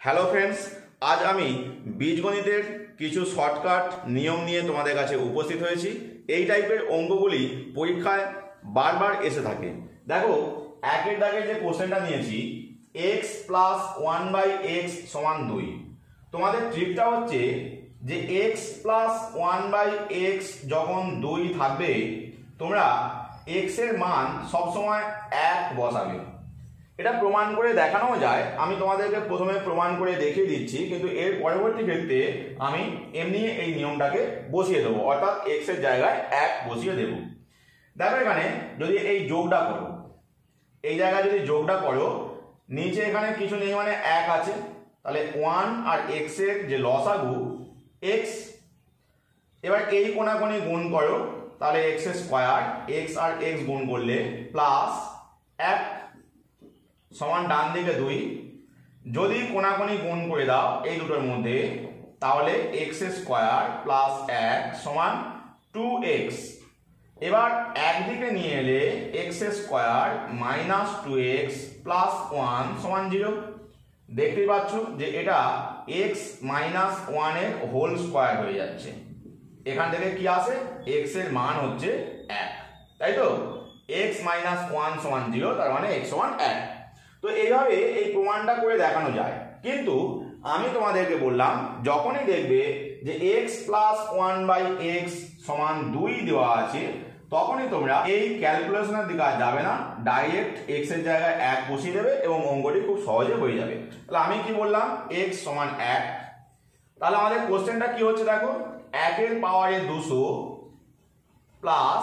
Hello friends, আজ আমি বীজগণিতের কিছু শর্টকাট নিয়ম নিয়ে তোমাদের কাছে উপস্থিত হয়েছি। এই টাইপের অঙ্কগুলি পরীক্ষায় বারবার এসে থাকে। দেখো, একের দাগের যে কোশ্চেনটা নিয়েছি, x প্লাস 1/x সমান 2। তোমাদের ট্রিকটা হচ্ছে যে x প্লাস 1/x যখন 2 থাকবে, তোমরা x এর মান সবসময় 1 বসাবে। এটা প্রমাণ করে দেখানো যায়। আমি তোমাদেরকে প্রথমে প্রমাণ করে দেখিয়ে দিচ্ছি, কিন্তু এর পরবর্তী ক্ষেত্রে আমি এমনি এই নিয়মটাকে বসিয়ে দেবো, অর্থাৎ x এর জায়গায় 1 বসিয়ে দেব। দেখো, এখানে যদি এই যোগটা করো, এই জায়গায় যদি যোগটা করো, নিচে এখানে কিছু নেই মানে 1 আছে, তাহলে 1 আর x এর যে লসাগু x, এবার এই কোণাকোণি গুণ করো, তাহলে x স্কয়ার, x আর x গুণ করলে প্লাস 1 সমান ডান দিকে 2। যদি কোণাকোণি গুণ করে দাও এই দুটোর মধ্যে, তাহলে x স্কয়ার প্লাস 1 সমান 2x। এবার একদিকে নিয়ে এলে x square minus 2x plus 1 সমান 0। দেখতেই পাচ্ছ যে এটা x মাইনাস 1 এর হোল স্কয়ার হয়ে যাচ্ছে। এখান থেকে কি আসে? x এর মান হচ্ছে 1, তাই তো? x মাইনাস 1 সমান 0, তার মানে x সমান 1। তো এইভাবে এই প্রমাণটা করে দেখানো যায়। কিন্তু আমি তোমাদেরকে বললাম, যখনই দেখবে যে x প্লাস 1/x সমান 2 দেওয়া আছে, তখনই তোমরা এই ক্যালকুলেশনের দিকে আর যাবে না, ডাইরেক্ট x এর জায়গায় 1 বসিয়ে দেবে এবং অঙ্কটি খুব সহজে হয়ে যাবে। তাহলে আমি কি বললাম? x সমান 1। তাহলে আমাদের কোশ্চেনটা কি হচ্ছে দেখো, 1 এর পাওয়ারে 200 প্লাস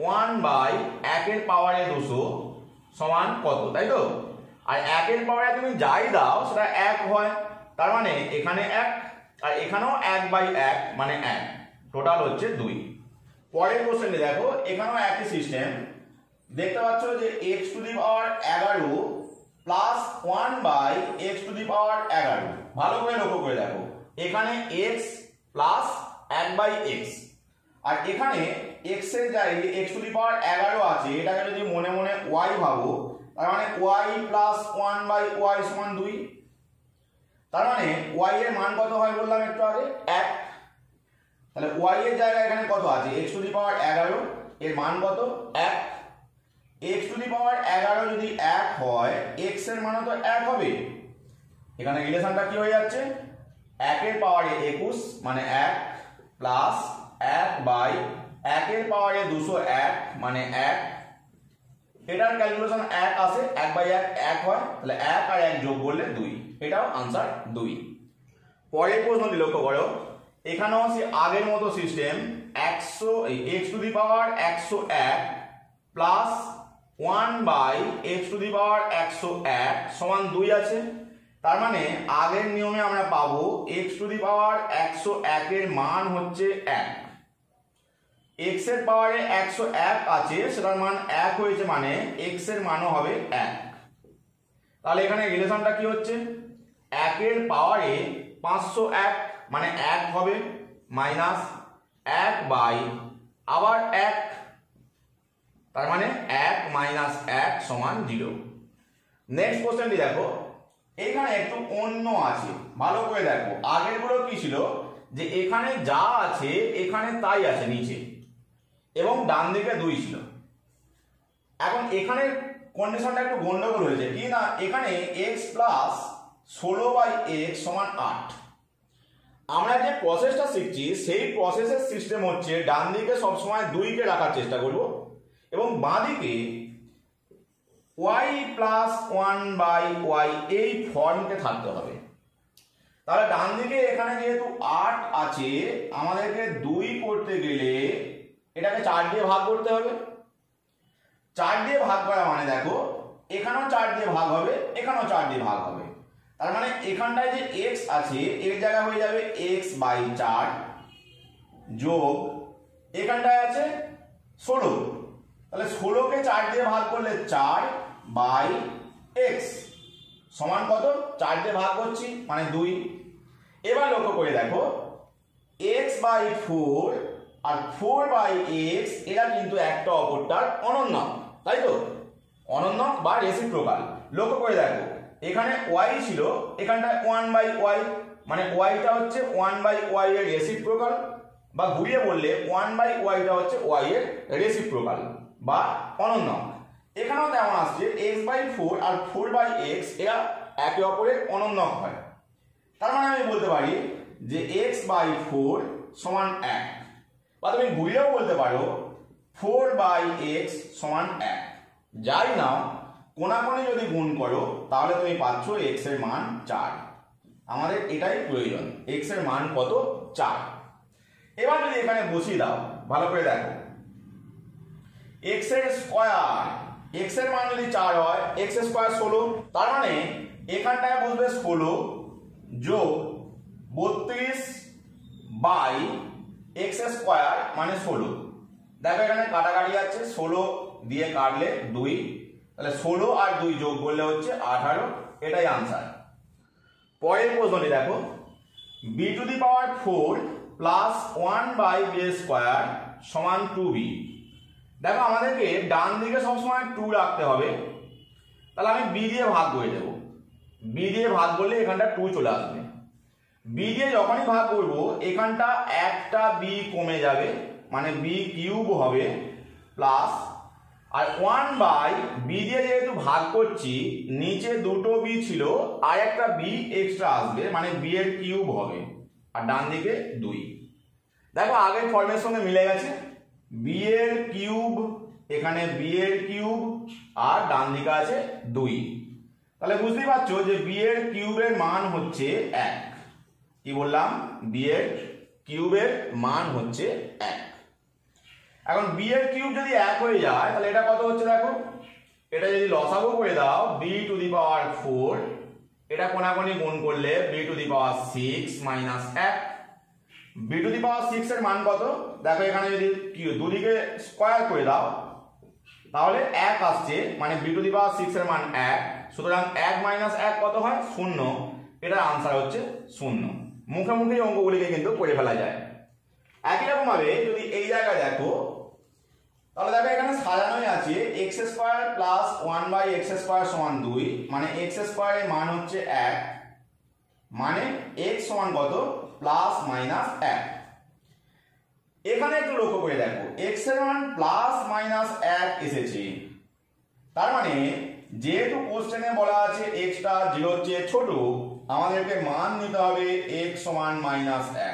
1/1 এর পাওয়ারে 200 সমান কত, তাই তো? আর 1 এর পাওয়ারে তুমি যাই দাও সেটা 1 হয়, তার মানে এখানে 1 আর এখানেও 1/1 মানে 1, টোটাল হচ্ছে 2। পরের কোশ্চেনে দেখো, এখানেও একই সিস্টেম। দেখতে পাচ্ছ যে x to the power 11 plus 1/x to the power 11। ভালো করে লক্ষ্য করে দেখো, এখানে x প্লাস 1/x, আর এখানে x এর জায়গায় x টু দি পাওয়ার 11 আছে, এটাকে যদি মনে মনে y ভাবো, তার মানে y প্লাস 1/y সমান 2। তার মানে y এর মান কত হয় বললাম একটু আগে? 1। তাহলে y এর জায়গায় এখানে কত আছে? x টু দি পাওয়ার 11, এর মান কত? 1। x টু দি পাওয়ার 11 যদি 1 হয়, x এর মানও তো 1 হবে। এখানে রিলেশনটা কি হয়ে যাচ্ছে? 1 এর পাওয়ারে 21 মানে 1 প্লাস 1/1 এর পাওয়ারে 201 মানে 1। এটার ক্যালকুলেশন 1 আসে, 1/1 1 হয়, তাহলে 1 আর 1 যোগ করলে 2। এটাও आंसर 2। পরের প্রশ্নটি লক্ষ্য করো, এখানেও আছে আগের মতো system. 100 x to the power 101 plus 1/x to the power 101 সমান 2 আছে। তার মানে আগের নিয়মে আমরা পাবো x টু দি পাওয়ার 101 এর মান হচ্ছে 1। x এর পাওয়ারে 101 আছে, সেটার মান 1 হয়েছে, মানে x এর মানও হবে 1। তাহলে এখানে রিলেশনটা কি হচ্ছে? 1 এর পাওয়ারে 501 মানে 1 হবে, মাইনাস 1 আবার 1, তার মানে 1 মাইনাস 1 সমান 0। নেক্সট কোশ্চেনটি দেখো, এখানে একটু অন্য আছে, ভালো করে দেখো। আগেরগুলো কি ছিল যে এখানে যা আছে এখানে তাই আছে নিচে, এবং ডান দিকে 2 ছিল। এখন এখানে কন্ডিশনটা একটু গন্ডগোল হয়েছে কি না, এখানে x প্লাস 16/x সমান 8। আমরা যে প্রসেসটা শিখছি সেই প্রসেসের সিস্টেম হচ্ছে ডান দিকে সবসময় 2 কে রাখার চেষ্টা করব, এবং বাঁ দিকে y প্লাস 1/y এই ফর্মে থাকতে হবে। তাহলে ডান দিকে এখানে যেহেতু 8 আছে, আমাদেরকে 2 করতে গেলে এটাকে 4 দিয়ে ভাগ করতে হবে। 4 দিয়ে ভাগ করা মানে দেখো, এখানেও 4 দিয়ে ভাগ হবে, এখানেও 4 দিয়ে ভাগ হবে। তার মানে এখানটায় যে x আছে এর জায়গা হয়ে যাবে x/4 যোগ এখানটায় আছে 16। তাহলে 16 কে 4 দিয়ে ভাগ করলে 4/x সমান কত? 4 দিয়ে ভাগ করছি মানে 2। এবার লক্ষ্য করে দেখো, x/4 আর 4/x এরা কিন্তু একটা অপরটার অনন্য, তাই তো? অনন্য বা রেসিপ্রোকাল। লক্ষ্য করে দেখো, এখানে ওয়াই ছিল, এখানটায় 1/y, মানে ওয়াইটা হচ্ছে 1/y এর রেসিপ্রোকাল, বা ঘুরিয়ে বললে 1/yটা হচ্ছে y এর রেসিপ্রোকাল বা অনন্যক। এখানেও তেমন আসছে x/4 আর 4/x এরা একে অপরের অনন্যক হয়। তার মানে আমি বলতে পারি যে x/4 সমান 1, বা তুমি ঘুরিয়েও বলতে পারো 4/x সমান 1। যাই নাও, কোনাকোনি যদি গুণ করো তাহলে তুমি পাচ্ছ x এর মান 4। আমাদের এটাই প্রয়োজন, x এর মান কত? 4। এবার যদি এখানে বসিয়ে দাও, ভালো করে দেখো, x এর স্কয়ার, x এর মান যদি 4 হয়, x স্কয়ার 16, তার মানে এখানটায় বসবে 16 যোগ 32/x স্কয়ার মানে 16। দেখো এখানে কাটাকাটি যাচ্ছে, 16 দিয়ে কাটলে 2, তাহলে 16 আর 2 যোগ করলে হচ্ছে 18, এটাই আনসার। পরের প্রশ্নটি দেখো, b⁴ প্লাস 1/b স্কয়ার সমান 2b। দেখো আমাদেরকে ডান দিকে সবসময় 2 রাখতে হবে, তাহলে আমি b দিয়ে ভাগ করে দেবো। b দিয়ে ভাগ করলে এখানটা 2 চলে আসবে। b দিয়ে যখনই ভাগ করব এখানটা একটা b কমে যাবে, মানে b কিউব হবে, প্লাস আর 1/b দিয়ে যেহেতু ভাগ করছি, নিচে দুটো b ছিল আর একটা b এক্সট্রা আসবে, মানে b এর কিউব হবে, আর ডান দিকে 2। দেখো আগের ফর্মের সঙ্গে মিলে গেছে, b এর কিউব, এখানে b এর কিউব, আর ডান দিকে আছে 2। তাহলে বুঝতেই পারছো যে b এর কিউবের মান হচ্ছে 1। কি বললাম? b এর কিউবের মান হচ্ছে 1। এখন b এর কিউব যদি 1 হয়ে যায় তাহলে এটা কত হচ্ছে দেখো, এটা যদি লসাগু করে দাও b⁴, এটা কোনাকুনি গুণ করলে b⁶ মাইনাস 1। b⁶ এর মান কত? দেখো এখানে যদি দুদিকে স্কয়ার করে দাও তাহলে 1 আসছে, মানে b⁶ এর মান 1, সুতরাং 1 মাইনাস 1 কত হয়? 0। এটার আনসার হচ্ছে 0। মুখে মুখে অঙ্কগুলিকে কিন্তু করে ফেলা যায়। একই রকম ভাবে যদি এই জায়গায় দেখো, তাহলে দেখো এখানে সাজানোই আছে x² প্লাস 1/x² সমান 2, মানে x² এর মান হচ্ছে 1, মানে x সমান কত? Plus minus 1। এখানে একটু লক্ষ্য করে দেখো, x এর মান প্লাস মাইনাস 1 এসেছে, তার মানে যেহেতু কোশ্চেনে বলা আছে x টা 0 এর চেয়ে ছোট, আমাদেরকে মান নিতে হবে x সমান মাইনাস 1।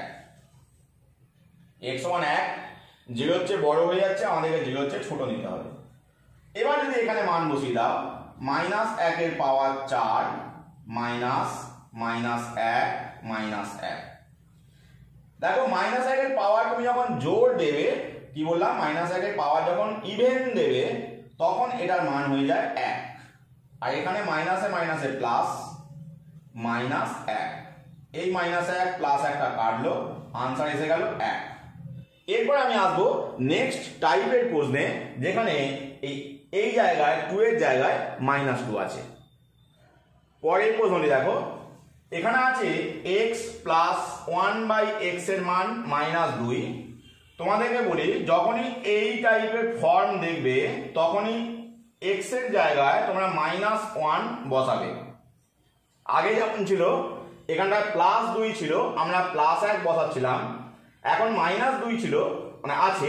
x সমান 1, 0 এর চেয়ে বড় হয়ে যাচ্ছে, আমাদেরকে 0 এর চেয়ে ছোট নিতে হবে। এবার যদি এখানে মান বসিয়ে দাও, মাইনাস 1 এর পাওয়ার 4 মাইনাস মাইনাস 1 মাইনাস 1। দেখো মাইনাস 1 এর পাওয়ার তুমি যখন জোড় দেবে, কি বললাম, মাইনাস 1 এর পাওয়ার যখন ইভেন দেবে তখন এটার মান হয়ে যায় 1, আর এখানে মাইনাসে মাইনাসে প্লাস, মাইনাস 1, এই মাইনাস 1 প্লাস 1টা কাটলো, আনসার এসে গেল 1। এরপর আমি আসবো নেক্সট টাইপের প্রশ্নে, যেখানে এই জায়গায় 2 এর জায়গায় -2 আছে। পরের প্রশ্নটি দেখো, এখানে আছে x প্লাস 1/x এর মান -2। তোমাদেরকে বলি, যখনই এই টাইপের ফর্ম দেখবে তখনই x এর জায়গায় তোমরা -1 বসাবে। আগে যেমন ছিল এখানটায় +2 ছিল, আমরা +1 বসাচ্ছিলাম, এখন -2 ছিল, মানে আছে।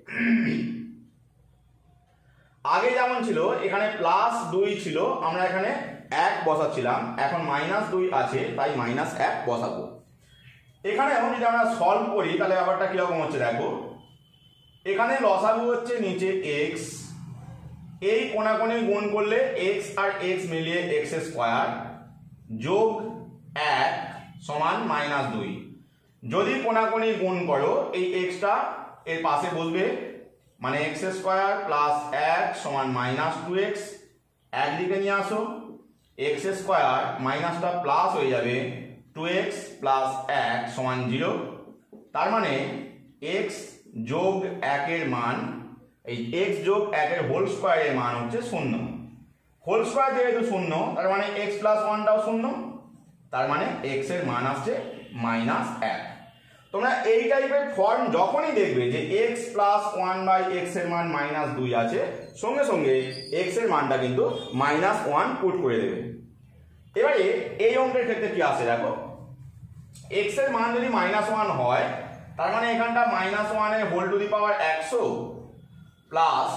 আগে যেমন ছিল এখানে +2 ছিল, আমরা এখানে 1 বসাচ্ছিলাম, এখন -2 আছে তাই -1 বসাবো। এখানে এখন যদি আমরা সলভ করি তাহলে ব্যাপারটা কিরকম হচ্ছে দেখো, এখানে লসাগু হচ্ছে নিচে x, এই কোনাকুনি গুণ করলে x আর x মিলিয়ে x² যোগ 1 সমান -2। যদি কোনাকুনি গুণ করো এই xটা এর পাশে বসবে, মানে x² প্লাস 1 সমান -2x, একদিকে নিয়ে আসো, x² মাইনাসটা প্লাস হয়ে যাবে, 2x প্লাস 1 সমান 0। তার মানে x যোগ 1 এর মান, এই x যোগ 1 এর হোল স্কয়ারের মান হচ্ছে 0। হোল স্কয়ার যেহেতু 0, তার মানে x প্লাস 1টাও 0, তার মানে x এর মান আসছে -1। তোমরা এই টাইপের ফর্ম যখনই দেখবে যে x প্লাস 1/x এর মান -2 আছে, সঙ্গে সঙ্গে x এর মানটা কিন্তু -1 পুট করে দেবে। এবারে এই অঙ্কের ক্ষেত্রে কি আসে দেখো, x এর মান যদি -1 হয় তার মানে এখানটা -1 এর whole to the power 100 plus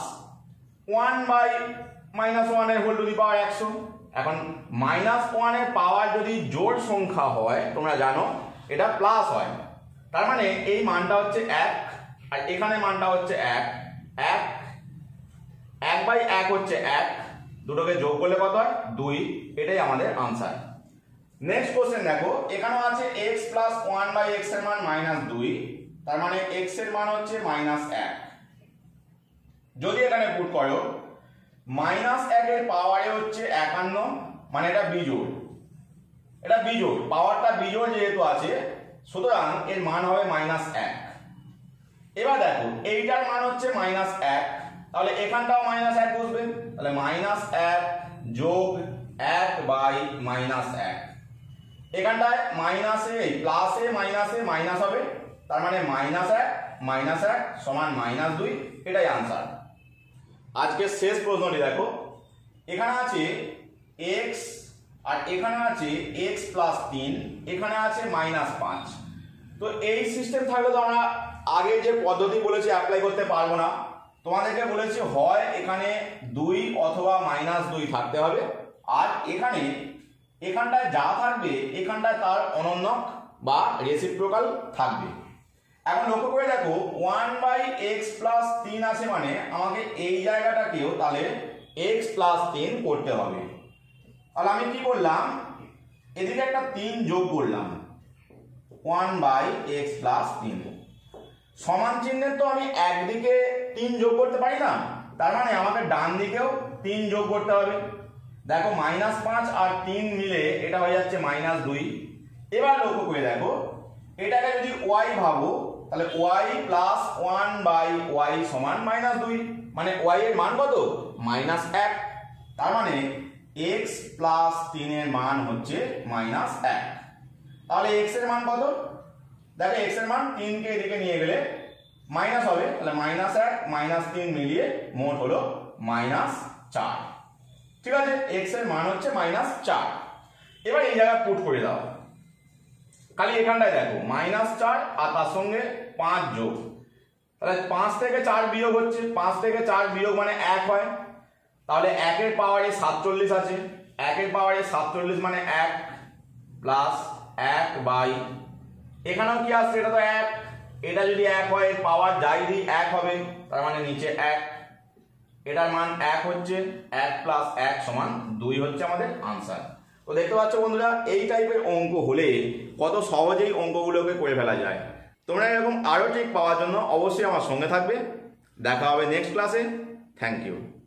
1/-1 এর হোল টু দি পাওয়ার 100। এখন -1 এর পাওয়ার যদি জোড় সংখ্যা হয় তোমরা জানো এটা প্লাস হয়, তার মানে এই মানটা হচ্ছে 1 আর এখানে মানটা হচ্ছে 1 1 1/1 হচ্ছে 1, দুটোকে যোগ করলে কত হয় 2, এটাই আমাদের आंसर। নেক্সট কোশ্চেন দেখো, এখানে আছে x প্লাস 1/x এর মান -2, তার মানে x এর মান হচ্ছে -1। যদি এখানে পুট করো -1 এর পাওয়ারে হচ্ছে 51, মানে এটা বিজোড়, এটা বিজোড়, পাওয়ারটা বিজোড় যেহেতু আছে সুতরাং এর মান হবে -1। এবার দেখো এইটার মান হচ্ছে -1, তাহলে এখানটাও -1 বসবে, তাহলে -1 যোগ 1/-1, এখানটায় মাইনাসে প্লাসে মাইনাসে মাইনাস হবে, তার মানে -1 সমান -2, এটাই आंसर। আজকের শেষ প্রশ্নটি দেখো, এখানে আছে x আর এখানে আছে x প্লাস 3, এখানে আছে -5। তো এই সিস্টেম থাকলে তো আমরা আগে যে পদ্ধতি বলেছি অ্যাপ্লাই করতে পারবো না, তোমাদেরকে বলেছি হয় এখানে 2 অথবা -2 থাকতে হবে, আর এখানটায় যা থাকবে এখানটায় তার অনন্যক বা রেসিপ্রোকাল থাকবে। এখন লক্ষ্য করে দেখো 1/x প্লাস 3 আছে, মানে আমাকে এই জায়গাটাকেও তাহলে x প্লাস 3 করতে হবে। তাহলে আমি কি করলাম, এদিকে একটা 3 যোগ করলাম, 1/x প্লাস 3 সমান চিহ্নের তো আমি একদিকে 3 যোগ করতে পারি না, তার মানে আমাকে ডান দিকেও 3 যোগ করতে হবে। দেখো -5 আর 3 মিলে এটা হয়ে যাচ্ছে -2। এবার লক্ষ্য করে দেখো এটাকে যদি y ভাবো তাহলে y প্লাস 1/y সমান -2, মানে y এর মান কত -1, তার মানে x প্লাস 3 এর মান হচ্ছে -1। তাহলে x এর মান কত, দেখো x এর মান 3 কে এদিকে নিয়ে গেলে মাইনাস হবে, তাহলে -1 -3 মিলিয়ে মোট হলো -4। ঠিক আছে, x এর মান হচ্ছে -4। এবার এই জায়গায় পুট করে দাও, খালি এখানটায় দেখো -4 আর তার সঙ্গে 5 যোগ, তাহলে 5 থেকে 4 বিয়োগ হচ্ছে, 5 থেকে 4 বিয়োগ মানে 1 হয়, তাহলে 1 এর পাওয়ারে 47 আছে, 1 এর পাওয়ারে 47 মানে 1 প্লাস 1/, এখানেও কি আসছে এটা তো 1, এটা যদি 1 হয় এর পাওয়ার যাই দিই 1 হবে, তার মানে নিচে 1, এটার মান 1 হচ্ছে, 1 প্লাস 1 সমান 2 হচ্ছে আমাদের आंसर। তো দেখতে পাচ্ছ বন্ধুরা, এই টাইপের অঙ্ক হলে কত সহজেই অঙ্কগুলোকে করে ফেলা যায়। তোমরা এরকম আরও ট্রিক পাওয়ার জন্য অবশ্যই আমার সঙ্গে থাকবে। দেখা হবে নেক্সট ক্লাসে। Thank you.